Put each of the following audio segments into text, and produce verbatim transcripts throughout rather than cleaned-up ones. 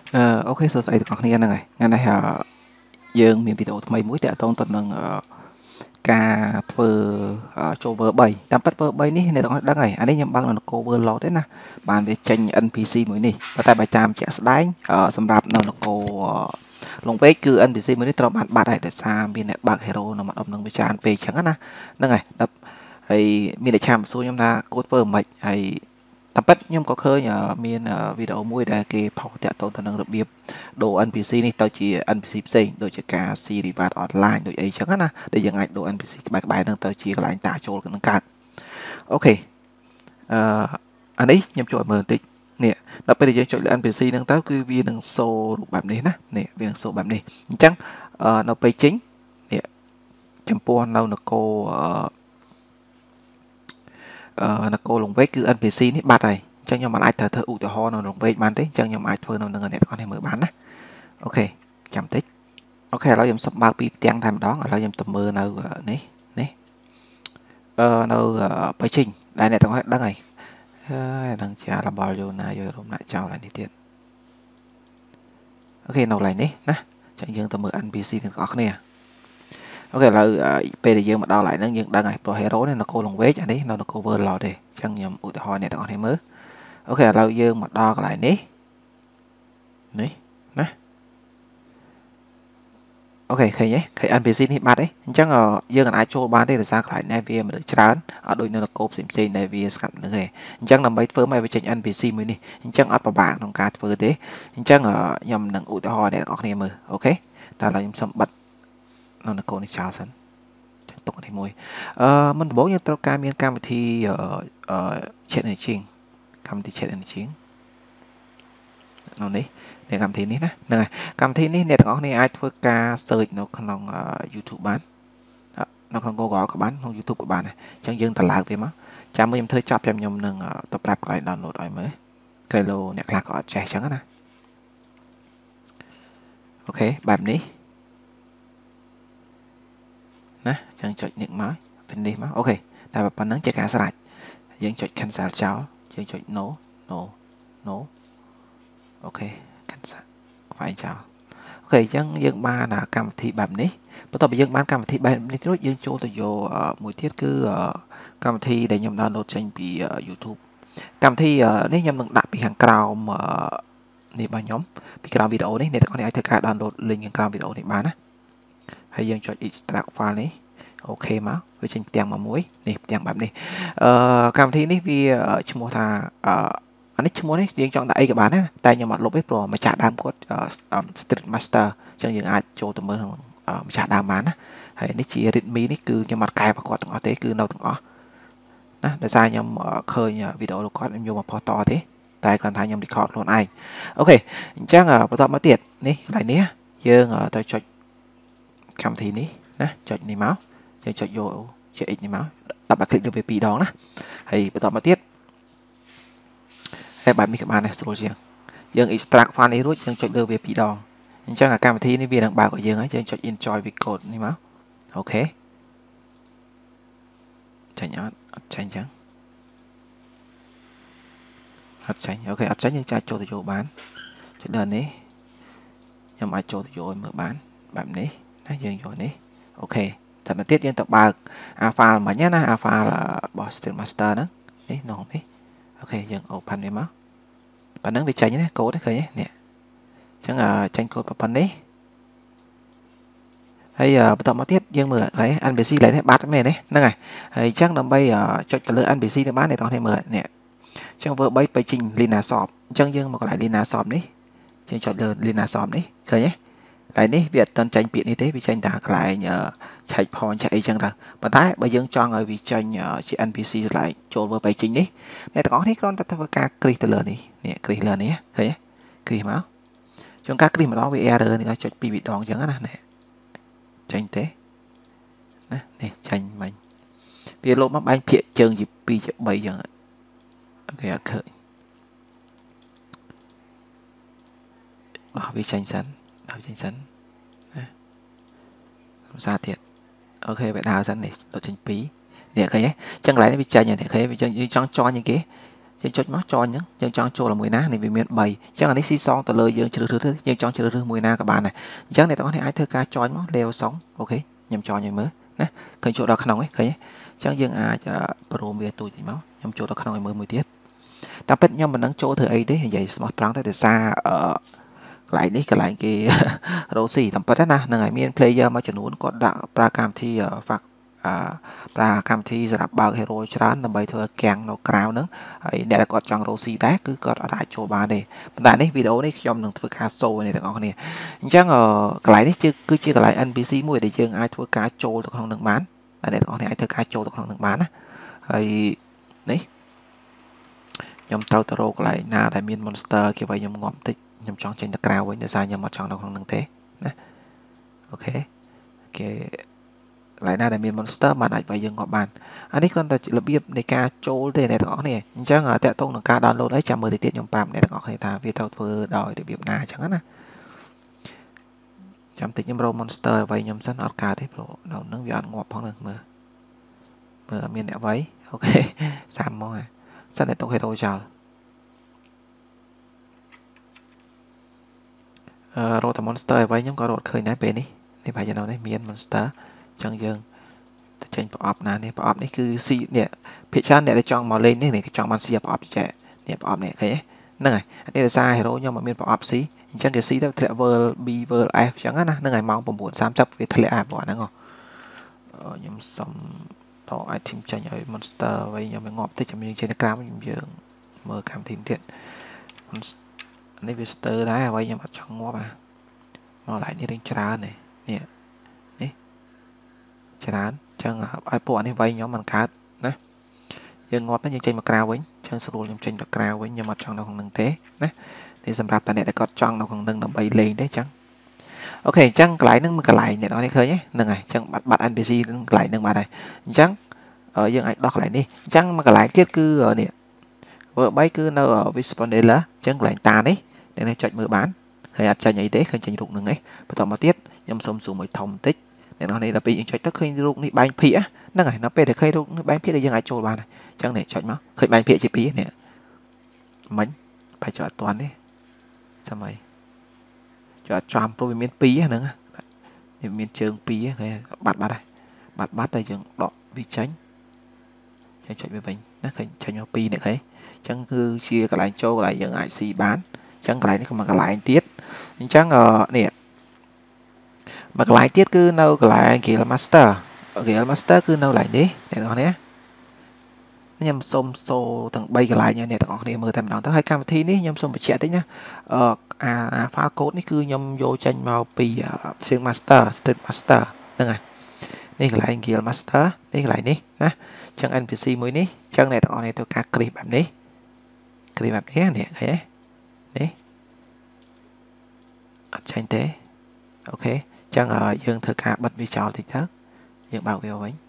Ờ, ok, số sấy cóគ្នាហ្នឹងហើយថ្ងៃនេះអឺយើងមានវីដេអូថ្មីមួយតាក់ទងទៅនឹងអឺការធ្វើអឺចូល Verb 3តាមពិត Verb 3នេះអ្នកទាំងអស់ដឹងហើយអានេះខ្ញុំបើកនៅ cover load ទេណាបានវាចេញ en pi si មួយនេះប៉ុន្តែបើតាមជាក់ស្ដែងអឺសម្រាប់នៅនគរលងពេកគឺ en pi si មួយនេះត្រូវបានបាត់ហើយដោយសារមានអ្នកបើក hero នៅម្ដុំនឹងវាច្រើនពេកអញ្ចឹងណាហ្នឹងហើយដល់ហើយមានតែឆាមសួរខ្ញុំថាគួរធ្វើមិនហើយតាមពិតខ្ញុំក៏ឃើញអឺមានអឺវីដេអូមួយដែលគេផុសតាក់ទងទៅនឹងរបៀបដូរ en pi si នេះទៅជា en pi si ផ្សេងដូចជាការ C reward online ដូចអីចឹងណាដែលយើងអាចដូរ en pi si ក្បែរក្បែរហ្នឹងទៅជាកន្លែងតាចូលនឹងកើតអូខេអឺអានេះខ្ញុំចូលមើលបន្តិចនេះដល់ពេលដែលយើងចុចលើ en pi si ហ្នឹងទៅគឺវានឹងសូរូបបែបនេះណានេះវានឹងសូបែបនេះអញ្ចឹងអឺនៅពេលចេញនេះចំពោះនៅនគរអឺអឺនគរលង្វែកគឺ en pi si នេះបាត់ហើយអញ្ចឹងខ្ញុំមិនអាចត្រូវធ្វើឧទាហរណ៍នៅលង្វែកបានទេអញ្ចឹងខ្ញុំអាចធ្វើនៅនឹងអ្នកទាំងអស់នេះមើលបានណាអូខេចាំតិចអូខេឥឡូវខ្ញុំសុំបើកពីផ្ទាំងតែម្ដងឥឡូវខ្ញុំទៅមើលនៅនេះនេះអឺនៅបៃជីងដែលអ្នកទាំងអស់ដឹងហើយហើយនឹងជារបល់យូណាយករំណាក់ចោលហើយនេះទៀតអូខេនៅកន្លែងនេះណាចឹងយើងទៅមើល en pi si ទាំងអស់គ្នាអូខេឥឡូវពេលដែលយើងមកដល់កន្លែងហ្នឹងយើងដឹងហើយព្រោះ hero នេះនគរលង្វែកអានេះនៅនគរ Verlord ទេអញ្ចឹងខ្ញុំឧទាហរណ៍អ្នកទាំងអស់គ្នាមើលអូខេឥឡូវយើងមកដល់កន្លែងនេះនេះណាអូខេឃើញទេឃើញ en pi si នេះបាត់ទេអញ្ចឹងយើងអាចចូលបានទេដោយសារកន្លែងនេះវាមនុស្សច្រើនអត់ដូចនៅនគរផ្សេងផ្សេងដែលវាស្កាត់មនុស្សទេអញ្ចឹងដើម្បីធ្វើមកវាចេញ en pi si មួយនេះអញ្ចឹងអត់ពិបាកក្នុងការធ្វើទេអញ្ចឹងខ្ញុំនឹងឧទាហរណ៍អ្នកទាំងអស់គ្នាមើលអូខេតែឥឡូវខ្ញុំសុំបិទនៅនគរនេះចោលសិនទុកនេះមួយអឺមុនដំបូងយើងត្រូវការមានកម្មវិធីអឺ chat engine កម្មវិធី chat engine នៅនេះនៃកម្មវិធីនេះណាហ្នឹងហើយកម្មវិធីនេះអ្នកទាំងអស់គ្នាអាចធ្វើការ search នៅក្នុង YouTube បាននៅក្នុង Google ក៏បានក្នុង YouTube ក៏បានដែរអញ្ចឹងយើងទៅឡើងវាមកចាំមើលខ្ញុំធ្វើចប់ចាំខ្ញុំនឹងទៅប្រាប់កន្លែង download ឲ្យមើលក្រែលោអ្នកខ្លះក៏អត់ចេះអញ្ចឹងណាអូខេបែបនេះណាអញ្ចឹងចុចនេះមក finish មកអូខេតែប៉ុណ្្នឹងជាការស្រេចយើងចុច cancel ចោលយើងចុច no no no អូខេ cancel ខ្វែងចោលអូខេអញ្ចឹងយើងបានកម្មវិធីបែបនេះបន្ទាប់ពីយើងបានកម្មវិធីបែបនេះរួចយើងចូលទៅយកមួយទៀតគឺកម្មវិធីដែលខ្ញុំ download ចេញពី YouTube កម្មវិធីនេះខ្ញុំនឹងដាក់ពីខាងក្រោមនេះរបស់ខ្ញុំពីក្រោមវីដេអូនេះអ្នកទាំងអស់គ្នាអាចធ្វើការ download link ខាងក្រោមវីដេអូនេះបានណាហើយយើងចុច extract file នេះអូខេមកវាចេញផ្ទាំងមកមួយនេះផ្ទាំងបែបនេះអឺកម្មវិធីនេះវាឈ្មោះថាអឺអានេះឈ្មោះនេះយើងចង់ដាក់អីក៏បានដែរតែខ្ញុំអត់លុបទេព្រោះម្ចាស់ដើមគាត់ Street Master អញ្ចឹងយើងអាចចូលទៅមើលម្ចាស់ដើមបានណាហើយនេះជា readme នេះគឺខ្ញុំអត់កែប្រកបទាំងអស់ទេគឺនៅទាំងអស់ណាដោយសារខ្ញុំឃើញវីដេអូរបស់គាត់ខ្ញុំយកមកផុសតទេតែគ្រាន់តែខ្ញុំ record ខ្លួនឯងអូខេអញ្ចឹងបន្តមកទៀតនេះកន្លែងនេះយើងទៅចុចកម្មវិធីនេះណាចុចនេះមកយើងចុចយកជា x នេះមកដាក់បាក់คลิกលើវាពីរដងណាហើយបន្តមកទៀតហើយបែបនេះក៏បានដែរស្រួលជាងយើង extract file នេះរួចយើងចុចលើវាពីរដងអញ្ចឹងអាកម្មវិធីនេះវានឹងបើកឲ្យយើងហើយយើងចុច enjoy with code នេះមកអូខេចាញ់អត់អត់ចាញ់អញ្ចឹងអត់ចាញ់អូខេអត់ចាញ់យើងអាចចូលទៅយកបានចុចលើនេះខ្ញុំអាចចូលទៅយកឲ្យមើលបានបែបនេះណាយើងយកនេះអូខេតែមកទៀតយើងទៅបើក alpha មិញណា alpha របស់ Stream Master ហ្នឹងនេះនោះនេះអូខេយើង open វាមកប៉ណ្ណឹងវាចាញ់ណាកូដឃើញទេនេះអញ្ចឹងចាញ់កូដប៉ុណ្ណេះហើយបន្តមកទៀតយើងមើលហើយ en pi si ឡើយនេះបាត់មែនទេហ្នឹងហើយហើយអញ្ចឹងដើម្បីចុចទៅលើ en pi si ទៅបានអ្នកនរគ្នាមើលនេះអញ្ចឹង verb 3ទៅជិញ Lina Shop អញ្ចឹងយើងមកកន្លែង Lina Shop នេះយើងចុចលើ Lina Shop នេះឃើញទេកន្លែងនេះវាអត់ទាន់ចាញ់ពាក្យនេះទេវាចាញ់តែកន្លែងឆែកផនឆែកអីចឹងទៅប៉ុន្តែបើយើងចង់ឲ្យវាចាញ់ជា en pi si កន្លែងចូល verb 3ជិញនេះអ្នកទាំងអស់នេះគ្រាន់តែធ្វើការគ្រីសទៅលើនេះនេះគ្រីសលើនេះឃើញទេគ្រីសមកជួនកាលគ្រីសម្ដងវា error នេះចុចពីរវិដងចឹងណានេះចាញ់ទេណានេះចាញ់មិញវាលោតមកបែងភាកជើងជាពីរជាបីចឹងអូខេអត់ឃើញអស់វាចាញ់សិនដល់ចាញ់សិនណាភាសាទៀតអូខេវាដើរសិននេះដល់ចាញ់ពីរនេះឃើញទេចឹងកន្លែងនេះវាចាញ់ហ្នឹងឃើញវាចឹងយើងចង់ចន់ជាងគេយើងចុចមកចអញ្ចឹងយើងចង់ចូលជាមួយណានេះវាមាន3អញ្ចឹងអានេះស៊ីសងទៅលើយើងជ្រើសរើសយើងចង់ជ្រើសរើសមួយណាក៏បានដែរអញ្ចឹងអ្នកទាំងអស់គ្នាអាចធ្វើការចុចមកលេវសងអូខេខ្ញុំចុចឲ្យមើលណាឃើញចូលដល់ក្នុងហ្នឹងឃើញទេអញ្ចឹងយើងអាចប្រូមវាទូចតិចមកខ្ញុំចូលដល់ក្នុងឲ្យមើលមួយទៀតតែពិតខ្ញុំមិនដឹងចូលធ្វើអីទេនិយាយស្មោះត្រង់ទៅដោយសារអឺកន្លែងនេះកន្លែងគេរ៉ូស៊ីតាមពិតណាហ្នឹងហើយមាន player មួយចំនួនគាត់ដាក់ប្រើកម្មវិធី fact អឺប្រើកម្មវិធីសម្រាប់បើក hero ច្រើនដើម្បីធ្វើកាំងនៅក្រៅហ្នឹងហើយអ្នកដែលគាត់ចង់រកស៊ីដែរគឺគាត់អាចចូលបានទេប៉ុន្តែនេះវីដេអូនេះខ្ញុំនឹងធ្វើការសូនេះទាំងអស់គ្នាអញ្ចឹងកន្លែងនេះគឺជាកន្លែង N P C មួយដែលយើងអាចធ្វើការចូលទៅក្នុងនឹងបានតែអ្នកទាំងអស់គ្នាអាចធ្វើការចូលទៅក្នុងនឹងបានណាហើយនេះខ្ញុំត្រូវទៅរកកន្លែងណាដែលមាន monster គេឲ្យខ្ញុំងាប់តិចខ្ញុំចង់ចេញទៅក្រៅវិញដោយសារខ្ញុំអត់ចង់នៅក្នុងនឹងទេណាអូខេគេកន្លែងណាដែលមាន monster បានអាចឲ្យយើងងាប់បានអានេះគ្រាន់តែរបៀបនៃការចូលទេអ្នកទាំងអស់គ្នាអញ្ចឹងតើតោងនឹងការ download អីចាំមើលទៅទៀតខ្ញុំប្រាប់អ្នកទាំងអស់គ្នាថាវាត្រូវធ្វើដោយរបៀបណាអញ្ចឹងណាចាំតិចខ្ញុំរក monster ឲ្យខ្ញុំសិនអត់កើតទេព្រោះនៅនឹងវាអត់ងាប់ផងនឹងមើលមើលមានអ្នកໄວអូខេសាមមកសិនតែទុក hero ចោលអឺរកតែ monster ឲ្យខ្ញុំក៏រកឃើញដែរពេលនេះនេះប្រហែលនៅនេះមាន monster អញ្ចឹងយើងទៅចេញប្រអប់ណានេះប្រអប់នេះគឺស៊ីនេះភាគច្រើនអ្នកដែលចង់មកលេងនេះគេចង់បានស៊ីប្រអប់ចែនេះប្រអប់នេះឃើញទេហ្នឹងហើយនេះដោយសារ hero ខ្ញុំអត់មានប្រអប់ស៊ីអញ្ចឹងគេស៊ីទៅធ្លាក់ world B world F អញ្ចឹងណាហ្នឹងហើយម៉ោង៩សាមសិបវាធ្លាក់អាបងហ្នឹងខ្ញុំសុំត item ចាញ់ឲ្យ monster វិញខ្ញុំងាប់តិចចាំយើងចេញទៅក្រៅខ្ញុំយើងមើលកម្មវិធីទៀតនេះវាស្ទើរដែរអ្វីខ្ញុំអត់ចង់ងាប់អាមកlạiនេះរៀងច្រើននេះនេះនេះច្រើនអញ្ចឹងឲ្យពួកអានេះវាយខ្ញុំមិនកើតណាយើងងាប់ទៅយើងចេញមកក្រៅវិញអញ្ចឹងស្រួលខ្ញុំចេញទៅក្រៅវិញខ្ញុំអត់ចង់នៅក្នុងនឹងទេណានេះសម្រាប់តែអ្នកដែលគាត់ចង់នៅក្នុងនឹងដើម្បីលេងទេអញ្ចឹងអូខេអញ្ចឹងកន្លែងហ្នឹងមួយកន្លែងអ្នកនរនេះឃើញហ្នឹងហើយអញ្ចឹងបាត់បាត់ N P C ហ្នឹងកន្លែងហ្នឹងបាត់ហើយអញ្ចឹងយើងអាចដោះកន្លែងនេះអញ្ចឹងមួយកន្លែងទៀតគឺនេះវើបីគឺនៅ Vispondella អញ្ចឹងកន្លែងតានេះអ្នកនេះចុចមើលបានឃើញអត់ចាញ់អីទេឃើញចេញរូបហ្នឹងឯងបន្តមកទៀតខ្ញុំសុំស៊ូមឲ្យធំបន្តិចអ្នកនរនេះដល់ពេលយើងចុចទៅឃើញរូបនេះបែងភាគហ្នឹងហើយដល់ពេលដែលឃើញរូបនេះបែងភាគគឺយើងអាចចូលបានហើយអញ្ចឹងនេះចុចមកឃើញបែងភាគជាពីរនេះមិញបែរចុចអត់ទាន់ទេសម័យចុចអត់ចំព្រោះវាមានពីរហ្នឹងនេះមានជើងពីរឃើញបាត់បាត់ហើយបាត់បាត់តែយើងដកវាចេញយើងចុចវាវិញណាឃើញចេញមកពីរនេះឃើញអញ្ចឹងគឺជាកន្លែងចូលកន្លែងយើងអាចស៊ីបានអញ្ចឹងកន្លែងនេះក៏មកកន្លែងទៀតអញ្ចឹងនេះមកកន្លែងទៀតគឺនៅកន្លែង Guild Master Guild Master គឺនៅកន្លែងនេះអ្នកនរនេះខ្ញុំសូមសូទាំងបីកន្លែងអ្នកទាំងអស់គ្នាមើលតែម្ដងទៅហើយកម្មវិធីនេះខ្ញុំសូមបញ្ជាក់តិចណាអឺអា file code នេះគឺខ្ញុំយកចេញមកពី Street Master Street Master ហ្នឹងហើយនេះកន្លែង Guild Master នេះកន្លែងនេះណាអញ្ចឹង N P C មួយនេះអញ្ចឹងអ្នកទាំងអស់គ្នាទៅការគ្រីបបែបនេះគ្រីបបែបនេះនេះឃើញទេនេះអត់ចាញ់ទេអូខេអញ្ចឹងយើងធ្វើការបិទវាចោលតិចទៅយើងបើកវាវិញ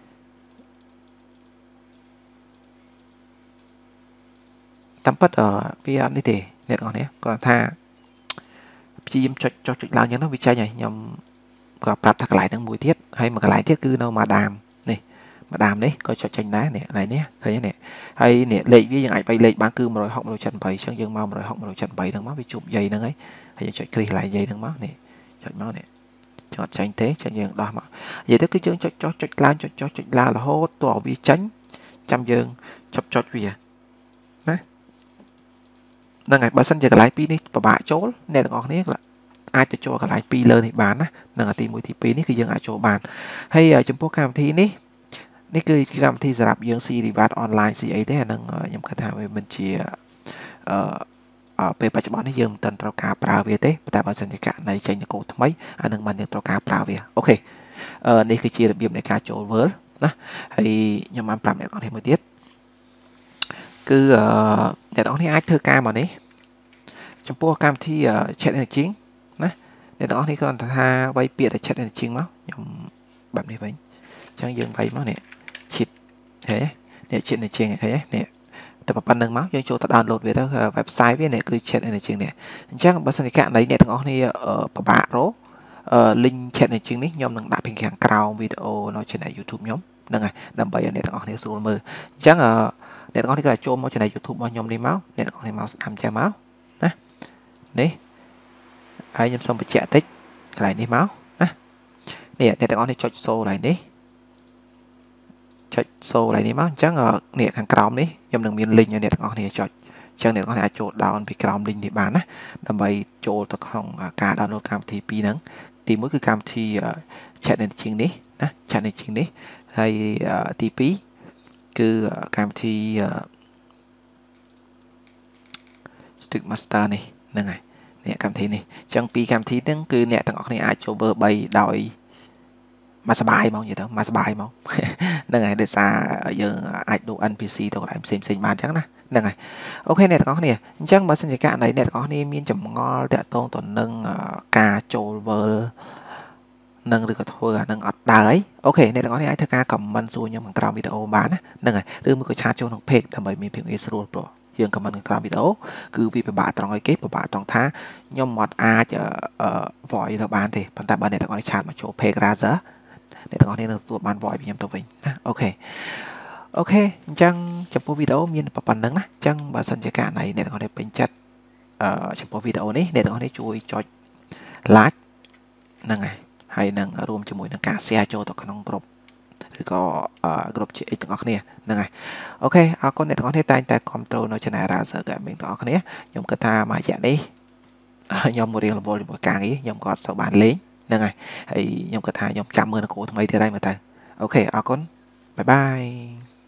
តាមពិតវាអត់នេះទេអ្នកនរនេះគាត់ថាព្យាយាមចុចចុចចុចឡើងអញ្ចឹងទៅវាចាញ់ហើយខ្ញុំគាត់ប្រាប់ថាកន្លែងហ្នឹងមួយទៀតហើយមួយកន្លែងទៀតគឺនៅម៉ាដាមនេះម៉ាដាមនេះក៏ចុចចេញដែរនេះកន្លែងនេះឃើញទេហើយនេះលេខវាយើងអាចបៃលេខបានគឺmột không không một bảyអញ្ចឹងយើងមកmột không không một bảyហ្នឹងមកវាជួបយាយហ្នឹងហើយហើយយើងចុចគ្រីសកន្លែងយាយហ្នឹងមកនេះចុចមកនេះចុចចាញ់ទេចាញ់យើងដោះមកនិយាយទៅគឺយើងចុចចុចចុចឡើងចុចចុចចុចឡើងរហូតតើវាចាញ់ចាំយើងចុចចុចវាណាហ្នឹងហើយបើសិនជាកន្លែងពីរនេះពិបាកចូលអ្នកទាំងអស់គ្នាអាចទៅចូលកន្លែងពីរលើនេះបានណាហ្នឹងទីមួយទីពីរនេះគឺយើងអាចចូលបានហើយចំពោះកម្មវិធីនេះនេះគឺកម្មវិធីសម្រាប់យើងស៊ី reward online ស៊ីអីទេអាហ្នឹងខ្ញុំគិតថាវាមិនជាអឺពេលបច្ចុប្បន្ននេះយើងមិនទាន់ត្រូវការប្រើវាទេតែបើសិនជាករណីចេញកូដថ្មីអានឹងមិនយើងត្រូវការប្រើវាអូខេអឺនេះគឺជារបៀបនៃការចូល World ណាហើយខ្ញុំបានប្រាប់អ្នកនរគ្នាមួយទៀតគឺអឺអ្នកនរគ្នាអាចធ្វើការមកនេះចំពោះកម្មវិធី Chat Engine ណាអ្នកនរគ្នាគ្រាន់តែថាវាយពាក្យតែ Chat Engine មកខ្ញុំបែបនេះវិញអញ្ចឹងយើងវាយមកនេះ Chat ហេនេះ Chat Engine ហេនេះតែប៉ុណ្្នឹងមកយើងចូលទៅ download វាទៅ website វានេះគឺ Chat Engine នេះអញ្ចឹងបើសិនជាករណីអ្នកទាំងអស់គ្នាពិបាករក link Chat Engine នេះខ្ញុំនឹងដាក់ពីខាងក្រោមវីដេអូនៅ channel YouTube ខ្ញុំហ្នឹងហើយដើម្បីឲ្យអ្នកទាំងអស់គ្នាស្រួលមើលអញ្ចឹងអ្នកទាំងអស់នេះក៏ចូលមក channel YouTube របស់ខ្ញុំនេះមកអ្នកទាំងអស់នេះមកស្ដាប់ចាំមកណានេះហើយខ្ញុំសូមបញ្ជាក់តិចកន្លែងនេះមកណានេះអ្នកទាំងអស់នេះចុចសូកន្លែងនេះចុចសូកន្លែងនេះមកអញ្ចឹងនេះខាងក្រោមនេះខ្ញុំនឹងមាន link ឲ្យអ្នកទាំងអស់នេះចុចអញ្ចឹងអ្នកទាំងអស់នេះអាចចូល down ពីក្រោម link នេះបានណាដើម្បីចូលទៅក្នុងការ download កម្មវិធីពីរហ្នឹងទីមួយគឺកម្មវិធី chat networking នេះណា chat networking នេះហើយទីពីរគឺកម្មវិធី Stick Master នេះហ្នឹងហើយនេះកម្មវិធីនេះអញ្ចឹងពីរកម្មវិធីហ្នឹងគឺអ្នកទាំងអស់គ្នាអាចចូលមើលបីដោយមកសបាយមកនិយាយទៅមកសបាយមកហ្នឹងហើយដោយសារយើងអាចដូរ en ពី C ទៅកន្លែងផ្សេងផ្សេងបានអញ្ចឹងណាហ្នឹងហើយអូខេអ្នកទាំងអស់គ្នាអញ្ចឹងបើសិនជាករណីអ្នកទាំងអស់គ្នាមានចម្ងល់តាក់ទងទៅនឹងការចូល World នឹងឬក៏ធ្វើអានឹងអត់ដើរអីអូខេអ្នកទាំងអស់គ្នាអាចធ្វើការ comment សួរខ្ញុំខាងក្រោមវីដេអូបានណាហ្នឹងហើយឬមួយក៏ឆាតចូលក្នុង page ដើម្បីមានភាពងាយស្រួលព្រោះយើង comment ខាងក្រោមវីដេអូគឺវាពិបាកត្រង់អីគេពិបាកត្រង់ថាខ្ញុំអត់អាច voice ទៅបានទេប៉ុន្តែបើអ្នកទាំងអស់គ្នាឆាតមកចូល page browser អ្នកទាំងអស់គ្នានឹងទទួលបាន voice ពីខ្ញុំទៅវិញណាអូខេអូខេអញ្ចឹងចំពោះវីដេអូមានប៉ុណ្្នឹងណាអញ្ចឹងបើសិនជាករណីអ្នកទាំងអស់គ្នាពេញចិត្តអឺចំពោះវីដេអូនេះអ្នកទាំងអស់គ្នាជួយចុច like ហ្នឹងហើយហើយនឹងរួមជាមួយនឹងការ share ចូលទៅក្នុង group ឬក៏ group ជា ទាំងអស់គ្នាហ្នឹងហើយអូខេអរគុណអ្នកទាំងអស់គ្នាតែងតែគ្រប់គ្រងនៅ channel Razer Gaming ទាំងអស់គ្នាខ្ញុំគិតថាមួយរយៈនេះខ្ញុំមករៀនរវល់ជាមួយការងារខ្ញុំក៏អត់សូវបានលេងហ្នឹងហើយហើយខ្ញុំគិតថាខ្ញុំចាំមើលនគរថ្មីទៀតហើយមើលទៅអូខេអរគុណបាយបាយ